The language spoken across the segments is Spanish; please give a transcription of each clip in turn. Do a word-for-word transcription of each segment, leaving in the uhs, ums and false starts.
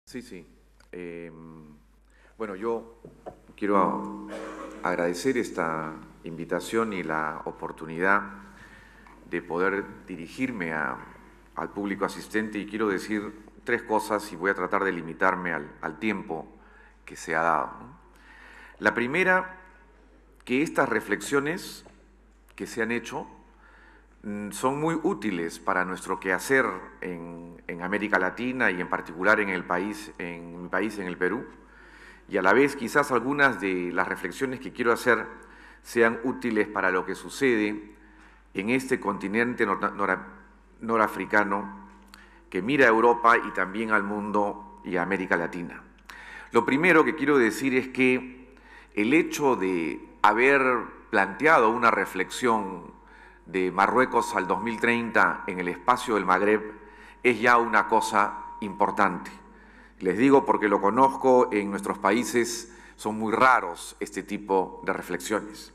Sí, sí. Eh, bueno, yo quiero agradecer esta invitación y la oportunidad de poder dirigirme a, al público asistente, y quiero decir tres cosas y voy a tratar de limitarme al, al tiempo que se ha dado, ¿no? La primera, que estas reflexiones que se han hecho son muy útiles para nuestro quehacer en, en América Latina y en particular en el país, en mi país, en el Perú, y a la vez quizás algunas de las reflexiones que quiero hacer sean útiles para lo que sucede en este continente nor nor norafricano que mira a Europa y también al mundo y a América Latina. Lo primero que quiero decir es que el hecho de haber planteado una reflexión de Marruecos al dos mil treinta en el espacio del Magreb es ya una cosa importante. Les digo porque lo conozco, en nuestros países son muy raros este tipo de reflexiones.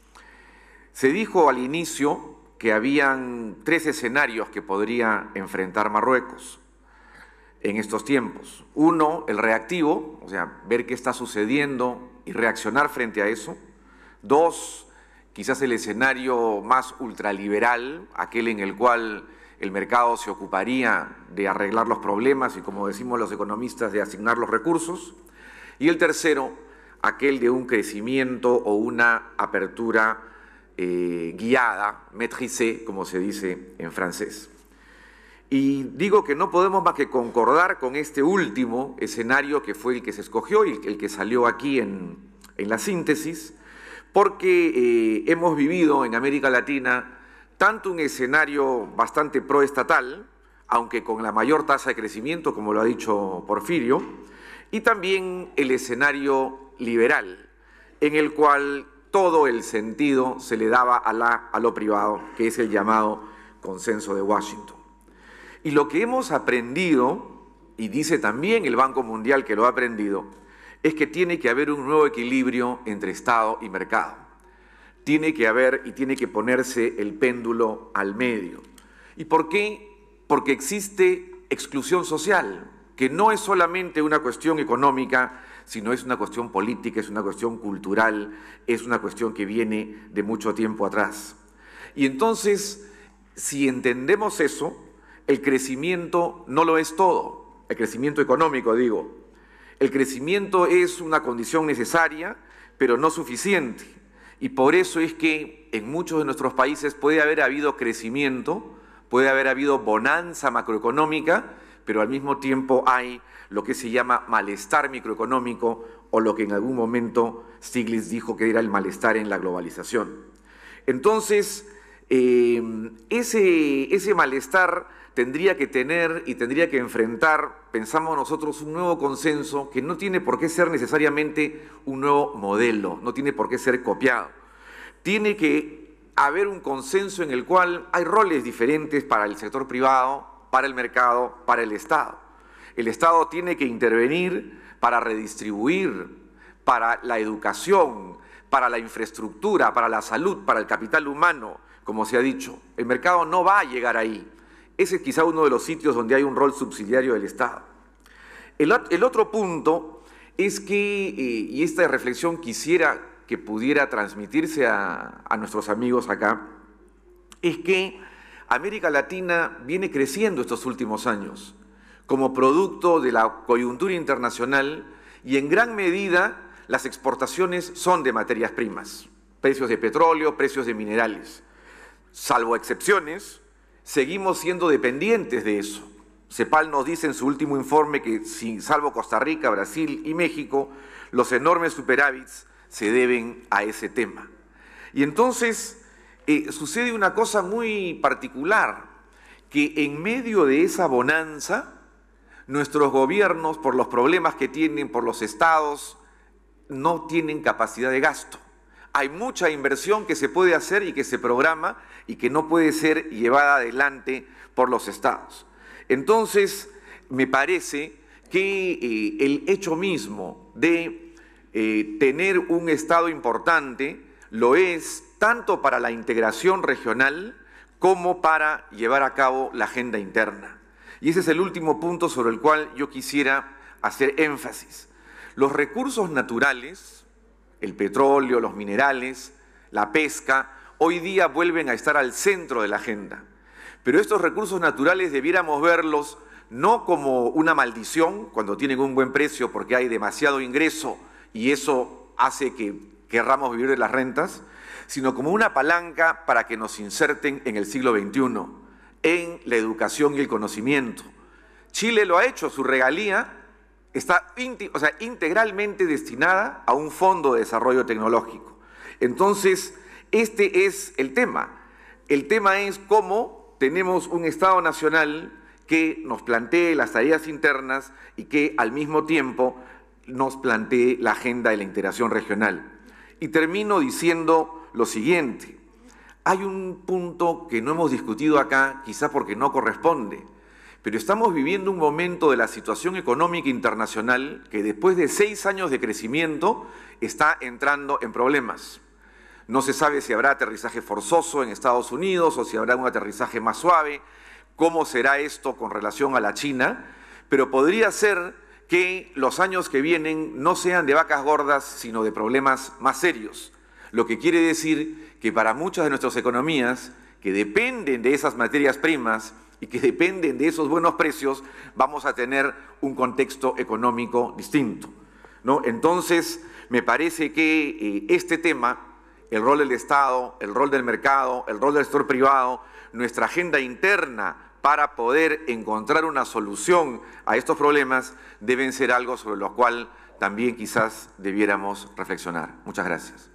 Se dijo al inicio que habían tres escenarios que podría enfrentar Marruecos en estos tiempos. Uno, el reactivo, o sea, ver qué está sucediendo y reaccionar frente a eso. Dos, quizás el escenario más ultraliberal, aquel en el cual el mercado se ocuparía de arreglar los problemas y, como decimos los economistas, de asignar los recursos. Y el tercero, aquel de un crecimiento o una apertura eh, guiada, maîtrisée, como se dice en francés. Y digo que no podemos más que concordar con este último escenario, que fue el que se escogió y el que salió aquí en, en la síntesis, porque eh, hemos vivido en América Latina tanto un escenario bastante proestatal, aunque con la mayor tasa de crecimiento, como lo ha dicho Porfirio, y también el escenario liberal, en el cual todo el sentido se le daba a, la, a lo privado, que es el llamado consenso de Washington. Y lo que hemos aprendido, y dice también el Banco Mundial que lo ha aprendido, es que tiene que haber un nuevo equilibrio entre Estado y mercado. Tiene que haber y tiene que ponerse el péndulo al medio. ¿Y por qué? Porque existe exclusión social, que no es solamente una cuestión económica, sino es una cuestión política, es una cuestión cultural, es una cuestión que viene de mucho tiempo atrás. Y entonces, si entendemos eso, el crecimiento no lo es todo, el crecimiento económico, digo. El crecimiento es una condición necesaria, pero no suficiente. Y por eso es que en muchos de nuestros países puede haber habido crecimiento, puede haber habido bonanza macroeconómica, pero al mismo tiempo hay lo que se llama malestar microeconómico, o lo que en algún momento Stiglitz dijo que era el malestar en la globalización. Entonces, eh, ese, ese malestar tendría que tener y tendría que enfrentar, pensamos nosotros, un nuevo consenso que no tiene por qué ser necesariamente un nuevo modelo, no tiene por qué ser copiado. Tiene que haber un consenso en el cual hay roles diferentes para el sector privado, para el mercado, para el Estado. El Estado tiene que intervenir para redistribuir, para la educación, para la infraestructura, para la salud, para el capital humano, como se ha dicho. El mercado no va a llegar ahí. Ese es quizá uno de los sitios donde hay un rol subsidiario del Estado. El, el otro punto es que, eh, y esta reflexión quisiera que pudiera transmitirse a, a nuestros amigos acá, es que América Latina viene creciendo estos últimos años como producto de la coyuntura internacional, y en gran medida las exportaciones son de materias primas, precios de petróleo, precios de minerales. Salvo excepciones, seguimos siendo dependientes de eso. CEPAL nos dice en su último informe que, si, salvo Costa Rica, Brasil y México, los enormes superávits se deben a ese tema. Y entonces eh, sucede una cosa muy particular, que en medio de esa bonanza, nuestros gobiernos, por los problemas que tienen, por los estados, no tienen capacidad de gasto. Hay mucha inversión que se puede hacer y que se programa y que no puede ser llevada adelante por los estados. Entonces, me parece que eh, el hecho mismo de eh, tener un estado importante lo es tanto para la integración regional como para llevar a cabo la agenda interna. Y ese es el último punto sobre el cual yo quisiera hacer énfasis. Los recursos naturales, el petróleo, los minerales, la pesca, hoy día vuelven a estar al centro de la agenda. Pero estos recursos naturales debiéramos verlos no como una maldición cuando tienen un buen precio porque hay demasiado ingreso y eso hace que querramos vivir de las rentas, sino como una palanca para que nos inserten en el siglo veintiuno, en la educación y el conocimiento. Chile lo ha hecho, su regalía está o sea, integralmente destinada a un fondo de desarrollo tecnológico. Entonces, este es el tema. El tema es cómo tenemos un Estado nacional que nos plantee las tareas internas y que al mismo tiempo nos plantee la agenda de la integración regional. Y termino diciendo lo siguiente. Hay un punto que no hemos discutido acá, quizá porque no corresponde, pero estamos viviendo un momento de la situación económica internacional que después de seis años de crecimiento está entrando en problemas. No se sabe si habrá aterrizaje forzoso en Estados Unidos o si habrá un aterrizaje más suave, cómo será esto con relación a la China, pero podría ser que los años que vienen no sean de vacas gordas, sino de problemas más serios. Lo que quiere decir que para muchas de nuestras economías, que dependen de esas materias primas y que dependen de esos buenos precios, vamos a tener un contexto económico distinto, ¿no? Entonces, me parece que eh, este tema, el rol del Estado, el rol del mercado, el rol del sector privado, nuestra agenda interna para poder encontrar una solución a estos problemas, deben ser algo sobre lo cual también quizás debiéramos reflexionar. Muchas gracias.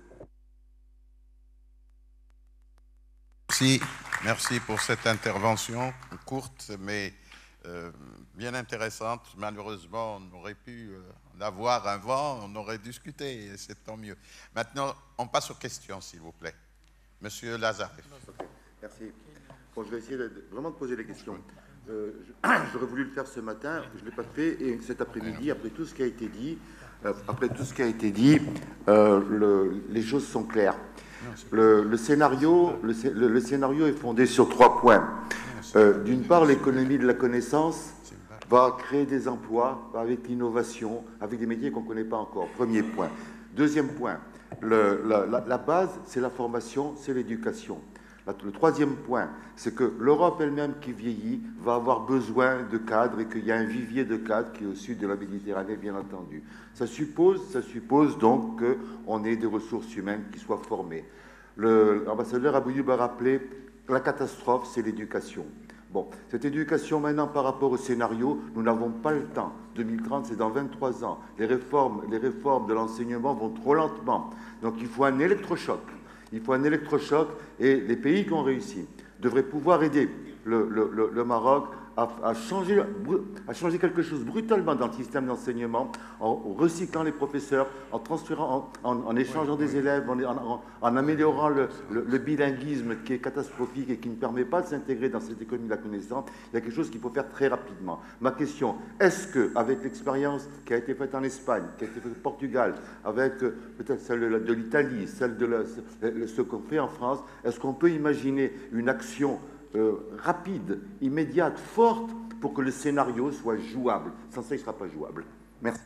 Merci, merci pour cette intervention courte mais euh, bien intéressante. Malheureusement, on aurait pu euh, en avoir avant, on aurait discuté, et c'est tant mieux. Maintenant, on passe aux questions, s'il vous plaît. Monsieur Lazarev. Okay. Merci. Bon, je vais essayer de, vraiment de poser les questions. Euh, J'aurais voulu le faire ce matin, je ne l'ai pas fait, et cet après-midi, après tout ce qui a été dit, euh, après tout ce qui a été dit, euh, le, les choses sont claires. Le, le, scénario, le, le, le scénario est fondé sur trois points. Euh, D'une part, l'économie de la connaissance va créer des emplois avec l'innovation, avec des métiers qu'on ne connaît pas encore. Premier point. Deuxième point, le, la, la, la base, c'est la formation, c'est l'éducation. Le troisième point, c'est que l'Europe elle-même qui vieillit va avoir besoin de cadres et qu'il y a un vivier de cadres qui est au sud de la Méditerranée, bien entendu. Ça suppose, ça suppose donc qu'on ait des ressources humaines qui soient formées. L'ambassadeur Abouyoub a rappelé que la catastrophe, c'est l'éducation. Bon, cette éducation maintenant par rapport au scénario, nous n'avons pas le temps. deux mille trente, c'est dans vingt-trois ans. Les réformes, les réformes de l'enseignement vont trop lentement. Donc il faut un électrochoc. Il faut un électrochoc et les pays qui ont réussi devraient pouvoir aider le, le, le, le Maroc à, à, changer, à changer quelque chose brutalement dans le système d'enseignement en recyclant les professeurs, en transférant, en, en, en échangeant des élèves, en, en, en améliorant le, le, le bilinguisme qui est catastrophique et qui ne permet pas de s'intégrer dans cette économie de la connaissance. Il y a quelque chose qu'il faut faire très rapidement. Ma question, est-ce qu'avec l'expérience qui a été faite en Espagne, qui a été faite au Portugal, avec peut-être celle de, de l'Italie, celle de la, ce qu'on fait en France, est-ce qu'on peut imaginer une action Euh, rapide, immédiate, forte, pour que le scénario soit jouable. Sans ça, il ne sera pas jouable. Merci.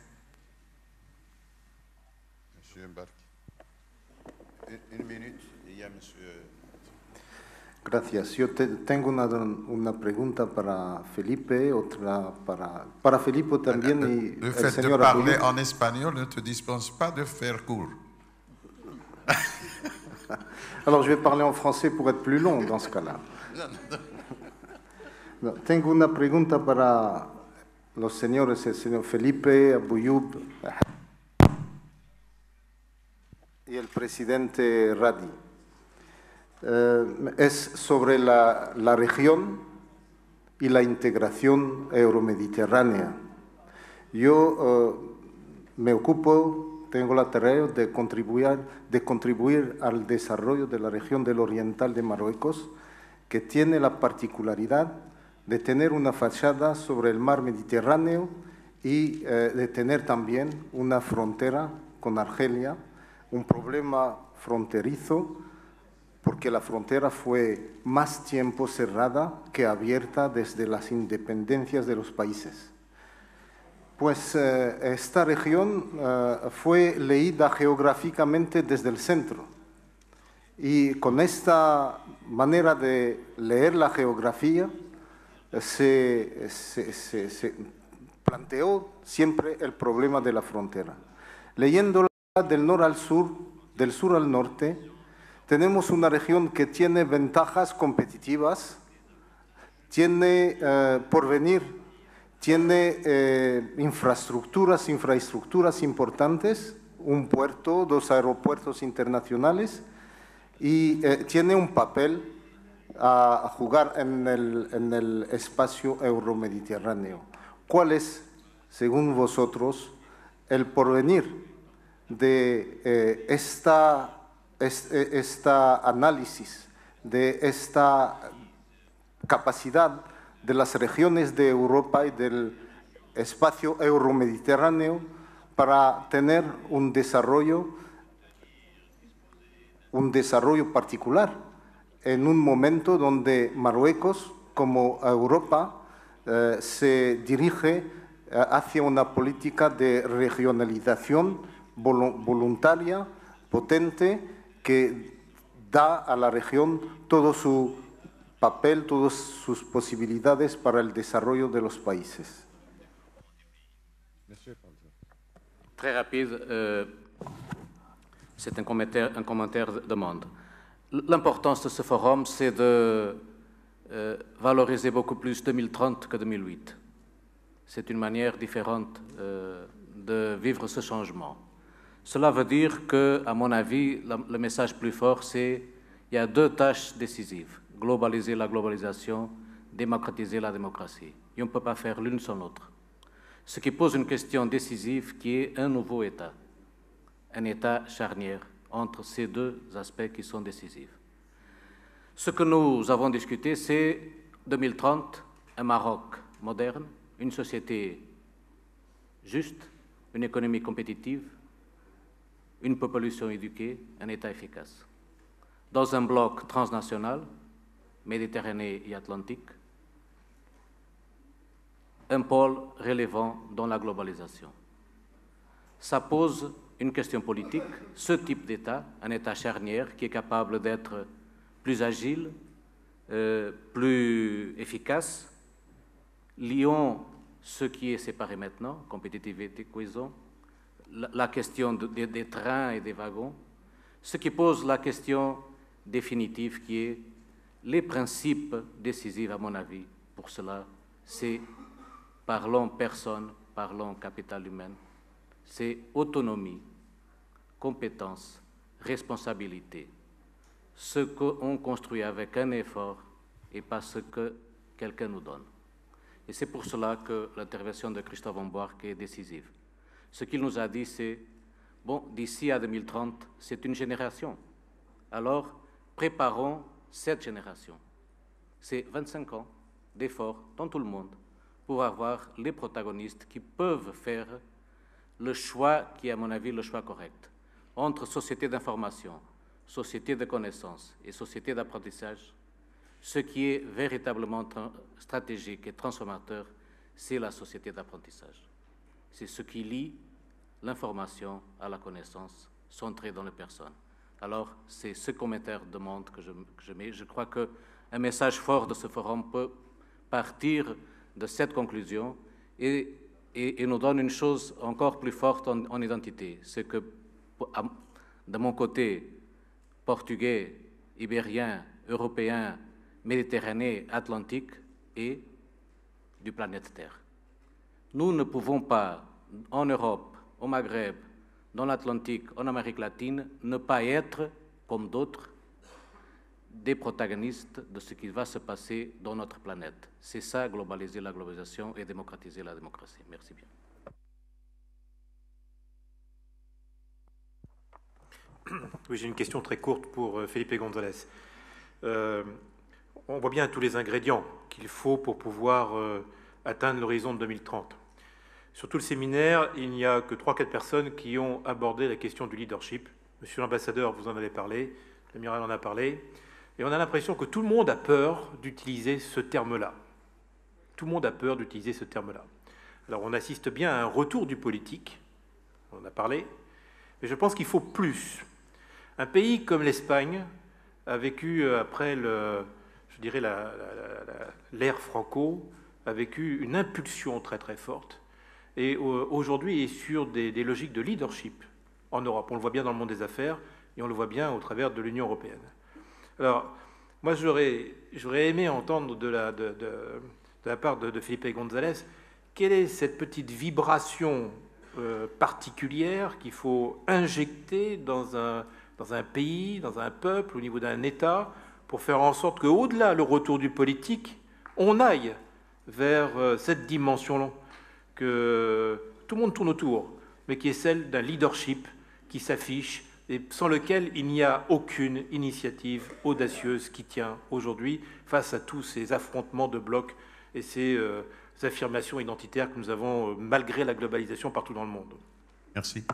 Monsieur Mbarki. Une, une minute, y a monsieur... Gracias. Yo te, tengo una, una pregunta para Felipe, otra para, para Felipe también. Le, y le el fait señor de parler Abouyoub. en espagnol ne te dispense pas de faire court. Alors, je vais parler en français pour être plus long dans ce cas-là. No, tengo una pregunta para los señores, el señor Felipe Abouyoub y el presidente Radi. Eh, es sobre la, la región y la integración euromediterránea. Yo eh, me ocupo, tengo la tarea de contribuir, de contribuir al desarrollo de la región del oriental de Marruecos, que tiene la particularidad de tener una fachada sobre el mar Mediterráneo y eh, de tener también una frontera con Argelia, un problema fronterizo, porque la frontera fue más tiempo cerrada que abierta desde las independencias de los países. pues eh, esta región eh, fue leída geográficamente desde el centro. Y con esta manera de leer la geografía eh, se, se, se, se planteó siempre el problema de la frontera. Leyéndola del norte al sur, del sur al norte, tenemos una región que tiene ventajas competitivas, tiene eh, porvenir, tiene eh, infraestructuras, infraestructuras importantes, un puerto, dos aeropuertos internacionales y eh, tiene un papel a, a jugar en el, en el espacio euromediterráneo. ¿Cuál es, según vosotros, el porvenir de eh, esta, este, esta análisis, de esta capacidad de las regiones de Europa y del espacio euromediterráneo para tener un desarrollo, un desarrollo particular en un momento donde Marruecos, como Europa, eh, se dirige eh, hacia una política de regionalización voluntaria, potente, que da a la región todo su papel, todas sus posibilidades para el desarrollo de los países. Très rapide, euh, c'est un commentaire, un commentaire de monde. L'importance de ce forum, c'est de euh, valoriser beaucoup plus deux mille trente que deux mille huit. C'est une manière différente euh, de vivre ce changement. Cela veut dire que, à mon avis, la, le message plus fort, c'est qu'il y a deux tâches décisives. Globaliser la globalisation, démocratiser la démocratie. Et on ne peut pas faire l'une sans l'autre. Ce qui pose une question décisive qui est un nouveau État, un État charnière entre ces deux aspects qui sont décisifs. Ce que nous avons discuté, c'est deux mille trente, un Maroc moderne, une société juste, une économie compétitive, une population éduquée, un État efficace. Dans un bloc transnational, Méditerranée et Atlantique, un pôle relevant dans la globalisation. Ça pose une question politique. Ce type d'État, un État charnière qui est capable d'être plus agile, euh, plus efficace, liant ce qui est séparé maintenant, compétitivité et cohésion, la, la question de, de, des trains et des wagons, ce qui pose la question définitive qui est les principes décisifs, à mon avis, pour cela, c'est parlons personne, parlons capital humain, c'est autonomie, compétence, responsabilité. Ce qu'on construit avec un effort et pas ce que quelqu'un nous donne. Et c'est pour cela que l'intervention de Christophe Van Boark est décisive. Ce qu'il nous a dit, c'est, bon, d'ici à deux mille trente, c'est une génération. Alors, préparons cette génération. C'est vingt-cinq ans d'efforts dans tout le monde pour avoir les protagonistes qui peuvent faire le choix qui est, à mon avis, le choix correct entre société d'information, société de connaissances et société d'apprentissage. Ce qui est véritablement stratégique et transformateur, c'est la société d'apprentissage. C'est ce qui lie l'information à la connaissance centrée dans les personnes. Alors, c'est ce commentaire de monde que je, que je mets. Je crois qu'un message fort de ce forum peut partir de cette conclusion et, et, et nous donne une chose encore plus forte en, en identité. C'est que, de mon côté, portugais, ibérien, européen, méditerranéen, atlantique et du planète Terre. Nous ne pouvons pas, en Europe, au Maghreb, dans l'Atlantique, en Amérique latine, ne pas être, comme d'autres, des protagonistes de ce qui va se passer dans notre planète. C'est ça, globaliser la globalisation et démocratiser la démocratie. Merci bien. Oui, j'ai une question très courte pour Felipe González. Euh, on voit bien tous les ingrédients qu'il faut pour pouvoir euh, atteindre l'horizon de deux mille trente. Sur tout le séminaire, il n'y a que trois quatre personnes qui ont abordé la question du leadership. Monsieur l'ambassadeur, vous en avez parlé, l'amiral en a parlé, et on a l'impression que tout le monde a peur d'utiliser ce terme-là. Tout le monde a peur d'utiliser ce terme-là. Alors on assiste bien à un retour du politique, on en a parlé, mais je pense qu'il faut plus. Un pays comme l'Espagne a vécu, après le, je dirais l'ère franco, a vécu une impulsion très très forte, et aujourd'hui est sur des, des logiques de leadership en Europe. On le voit bien dans le monde des affaires, et on le voit bien au travers de l'Union européenne. Alors, moi, j'aurais aimé entendre de la, de, de, de la part de, de Felipe González quelle est cette petite vibration euh, particulière qu'il faut injecter dans un, dans un pays, dans un peuple, au niveau d'un État, pour faire en sorte qu'au-delà le retour du politique, on aille vers euh, cette dimension que tout le monde tourne autour, mais qui est celle d'un leadership qui s'affiche et sans lequel il n'y a aucune initiative audacieuse qui tient aujourd'hui face à tous ces affrontements de blocs et ces, euh, ces affirmations identitaires que nous avons, euh, malgré la globalisation, partout dans le monde. Merci.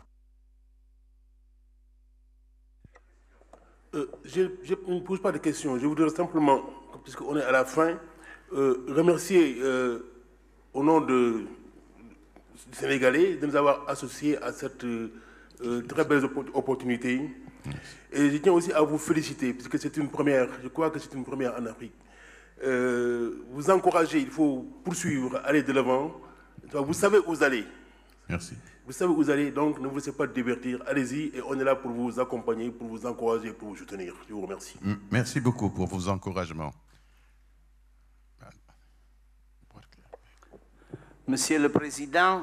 Euh, je, je ne pose pas de questions. Je voudrais simplement, puisqu'on est à la fin, euh, remercier euh, au nom de, du Sénégalais de nous avoir associés à cette euh, très belle opportunité. Et je tiens aussi à vous féliciter, puisque c'est une première, je crois que c'est une première en Afrique. Euh, vous encourager, il faut poursuivre, aller de l'avant. Vous savez où vous allez. Merci. Vous savez où vous allez, donc ne vous laissez pas divertir. Allez-y et on est là pour vous accompagner, pour vous encourager, pour vous soutenir. Je vous remercie. Merci beaucoup pour vos encouragements. Monsieur le Président,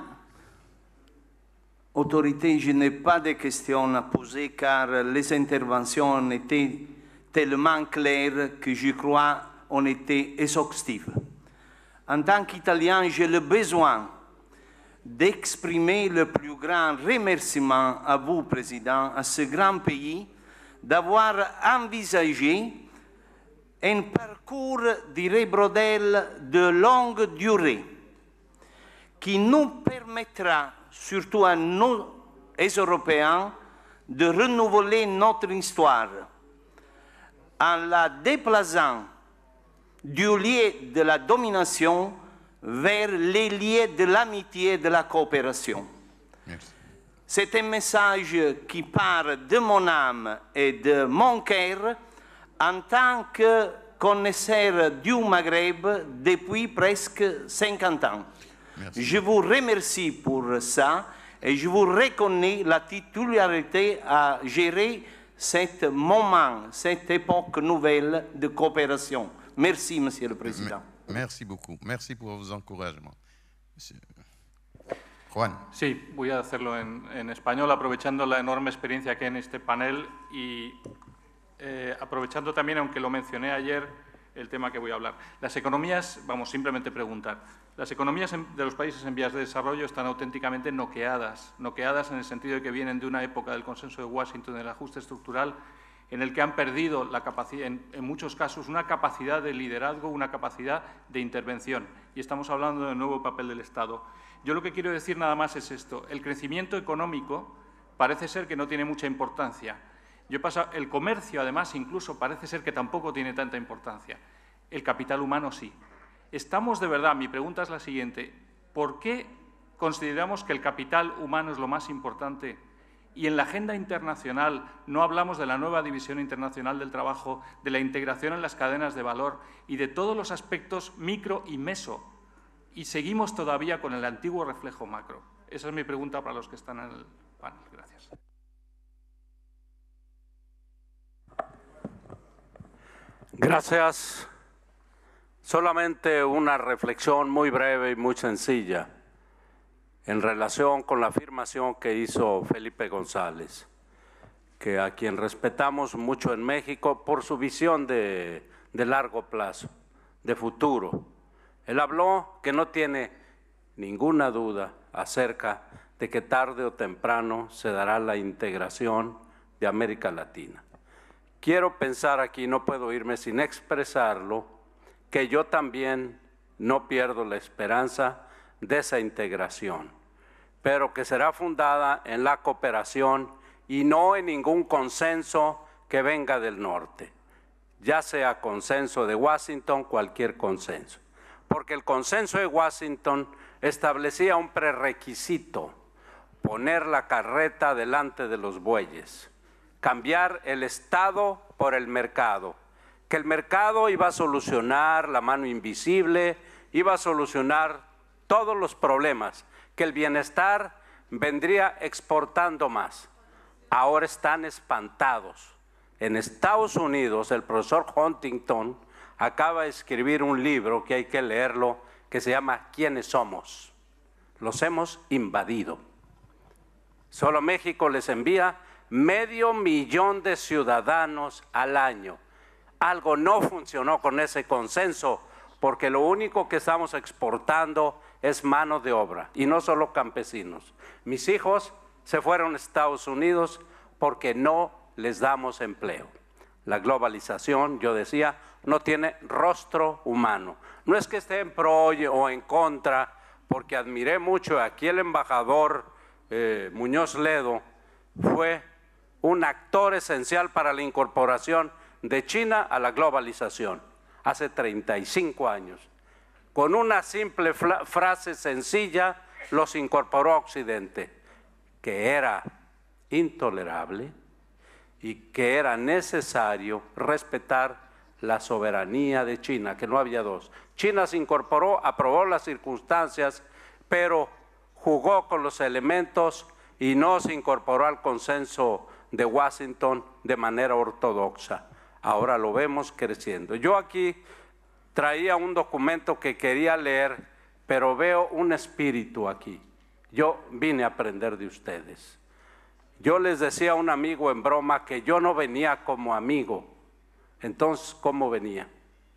autorité, je n'ai pas de questions à poser car les interventions étaient tellement claires que je crois ont été exhaustives. En tant qu'Italien, j'ai le besoin d'exprimer le plus grand remerciement à vous, Président, à ce grand pays, d'avoir envisagé un parcours, dirais Brodel, de longue durée, qui nous permettra, surtout à nous, les Européens, de renouveler notre histoire en la déplaçant du lieu de la domination vers les lieux de l'amitié et de la coopération. C'est un message qui part de mon âme et de mon cœur en tant que connaisseur du Maghreb depuis presque cinquante ans. Merci. Je vous remercie pour ça et je vous reconnais la titularité à gérer ce moment, cette époque nouvelle de coopération. Merci, Monsieur le Président. Merci beaucoup. Merci por vos encouragements. Juan. Sí, voy a hacerlo en, en español, aprovechando la enorme experiencia que hay en este panel y eh, aprovechando también, aunque lo mencioné ayer, el tema que voy a hablar. Las economías, vamos, simplemente preguntar, las economías de los países en vías de desarrollo están auténticamente noqueadas, noqueadas en el sentido de que vienen de una época del consenso de Washington, del ajuste estructural, en el que han perdido la capacidad, en, en muchos casos, una capacidad de liderazgo, una capacidad de intervención. Y estamos hablando del nuevo papel del Estado. Yo lo que quiero decir nada más es esto. El crecimiento económico parece ser que no tiene mucha importancia. Yo paso, el comercio, además, incluso parece ser que tampoco tiene tanta importancia. El capital humano sí. Estamos de verdad, mi pregunta es la siguiente, ¿por qué consideramos que el capital humano es lo más importante y en la agenda internacional no hablamos de la nueva división internacional del trabajo, de la integración en las cadenas de valor y de todos los aspectos micro y meso? Y seguimos todavía con el antiguo reflejo macro. Esa es mi pregunta para los que están en el panel. Gracias. Gracias. Solamente una reflexión muy breve y muy sencilla en relación con la afirmación que hizo Felipe González, que a quien respetamos mucho en México por su visión de, de largo plazo, de futuro. Él habló que no tiene ninguna duda acerca de que tarde o temprano se dará la integración de América Latina. Quiero pensar aquí, no puedo irme sin expresarlo, que yo también no pierdo la esperanza de esa integración, pero que será fundada en la cooperación y no en ningún consenso que venga del norte, ya sea consenso de Washington, cualquier consenso, porque el consenso de Washington establecía un prerequisito: poner la carreta delante de los bueyes, cambiar el Estado por el mercado, que el mercado iba a solucionar la mano invisible, iba a solucionar todos los problemas, que el bienestar vendría exportando más. Ahora están espantados. En Estados Unidos, el profesor Huntington acaba de escribir un libro que hay que leerlo, que se llama ¿Quiénes somos? Los hemos invadido. Solo México les envía medio millón de ciudadanos al año. Algo no funcionó con ese consenso, porque lo único que estamos exportando es mano de obra, y no solo campesinos. Mis hijos se fueron a Estados Unidos porque no les damos empleo. La globalización, yo decía, no tiene rostro humano. No es que esté en pro o en contra, porque admiré mucho aquí el embajador eh, Muñoz Ledo, fue un actor esencial para la incorporación de China a la globalización, hace treinta y cinco años. Con una simple frase sencilla los incorporó a Occidente, que era intolerable y que era necesario respetar la soberanía de China, que no había dos. China se incorporó, aprobó las circunstancias, pero jugó con los elementos y no se incorporó al consenso de Washington de manera ortodoxa. Ahora lo vemos creciendo. Yo aquí traía un documento que quería leer, pero veo un espíritu aquí. Yo vine a aprender de ustedes. Yo les decía a un amigo en broma que yo no venía como amigo. Entonces, ¿cómo venía?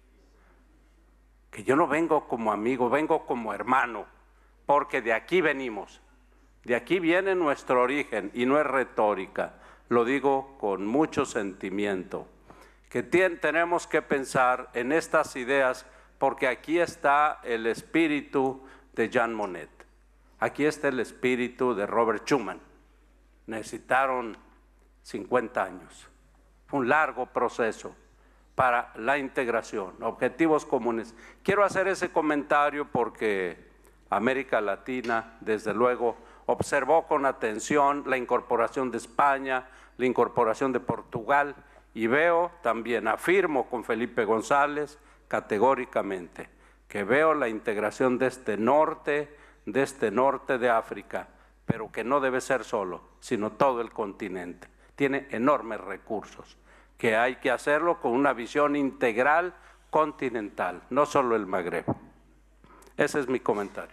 Que yo no vengo como amigo, vengo como hermano, porque de aquí venimos. De aquí viene nuestro origen y no es retórica. Lo digo con mucho sentimiento. Que tenemos que pensar en estas ideas, porque aquí está el espíritu de Jean Monnet. Aquí está el espíritu de Robert Schuman. Necesitaron cincuenta años. Fue un largo proceso para la integración, objetivos comunes. Quiero hacer ese comentario porque América Latina, desde luego, observó con atención la incorporación de España, la incorporación de Portugal, y veo también, afirmo con Felipe González categóricamente, que veo la integración de este norte, de este norte de África, pero que no debe ser solo, sino todo el continente. Tiene enormes recursos, que hay que hacerlo con una visión integral continental, no solo el Magreb. Ese es mi comentario.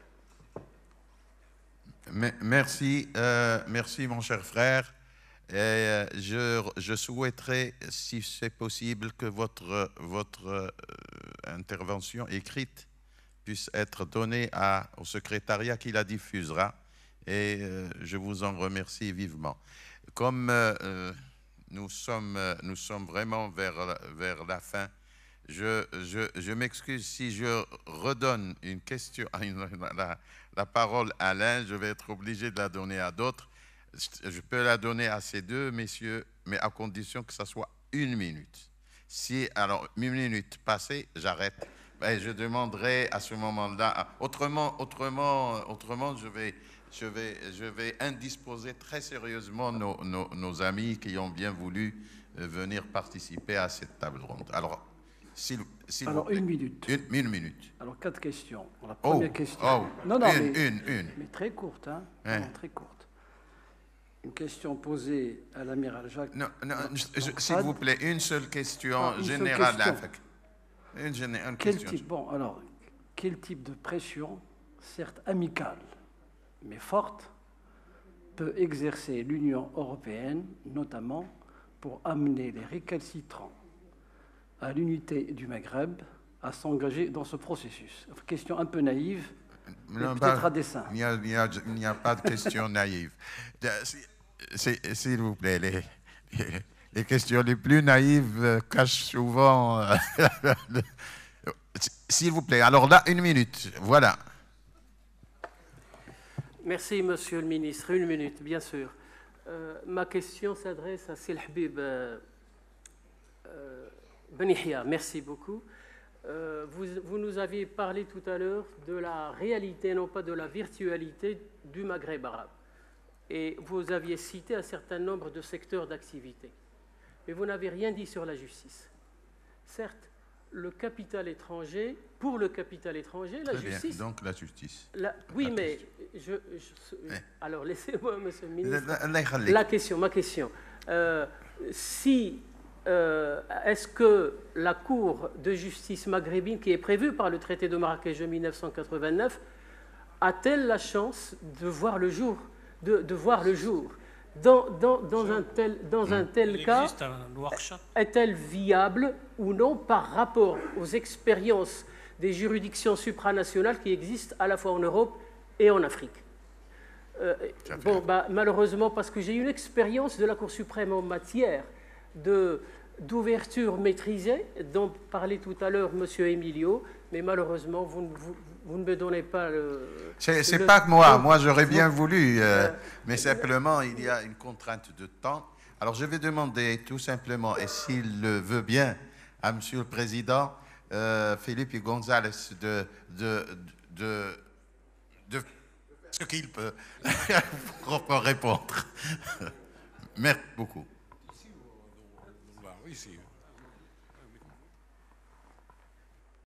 Merci, euh, merci mon cher frère. Et je, je souhaiterais, si c'est possible, que votre, votre euh, intervention écrite puisse être donnée à, au secrétariat qui la diffusera. Et euh, je vous en remercie vivement. Comme euh, nous, sommes, nous sommes vraiment vers, vers la fin, je, je, je m'excuse si je redonne une question, une, la, la parole à l'un, je vais être obligé de la donner à d'autres. Je peux la donner à ces deux messieurs, mais à condition que ça soit une minute. Si, alors, une minute passée, j'arrête. Ben, je demanderai à ce moment-là. Autrement, autrement, autrement je, vais, je, vais, je vais indisposer très sérieusement nos, nos, nos amis qui ont bien voulu venir participer à cette table ronde. Alors, s'il, s'il alors vous plaît. une minute. Une, une minute. Alors, quatre questions. La première oh, question. Oh, non, non, une, mais, une, une. mais très courte, hein, hein? non, très courte. Une question posée à l'amiral Jacques. Non, non, s'il vous plaît, une seule question ah, une générale. Seule question. Une, géné une quel question. Type, bon, alors, quel type de pression, certes amicale, mais forte, peut exercer l'Union européenne, notamment pour amener les récalcitrants à l'unité du Maghreb à s'engager dans ce processus? Question un peu naïve, peut-être à dessein. Il n'y a, a, a pas de question naïve. S'il vous plaît, les, les, les questions les plus naïves cachent souvent... S'il vous plaît, alors là, une minute, voilà. Merci, Monsieur le Ministre. Une minute, bien sûr. Euh, ma question s'adresse à Sil Habib euh, euh, Ben Yahya. Merci beaucoup. Euh, vous, vous nous aviez parlé tout à l'heure de la réalité, non pas de la virtualité du Maghreb arabe. Et vous aviez cité un certain nombre de secteurs d'activité. Mais vous n'avez rien dit sur la justice. Certes, le capital étranger, pour le capital étranger, la Très justice... Bien. Donc la justice. La, oui, la mais... Je, je, eh. Alors, laissez-moi, monsieur le ministre... La, la, la, la question, ma question. Euh, si... Euh, est-ce que la Cour de justice maghrébine, qui est prévue par le traité de Marrakech de mille neuf cent quatre-vingt-neuf, a-t-elle la chance de voir le jour, de, de voir le jour dans, dans, dans un tel, dans un tel cas, est-elle viable ou non par rapport aux expériences des juridictions supranationales qui existent à la fois en Europe et en Afrique? euh, Bon, bah, malheureusement, parce que j'ai une expérience de la Cour suprême en matière de d'ouverture maîtrisée, dont parlait tout à l'heure M. Emilio, mais malheureusement, vous, vous, vous ne me donnez pas le... C'est le, pas que moi, le, moi j'aurais bien vous, voulu, euh, euh, mais simplement il y a une contrainte de temps. Alors je vais demander tout simplement, et s'il le veut bien, à M. le Président, euh, Philippe González de, de, de, de, de ce qu'il peut pour répondre. Merci beaucoup. Ici,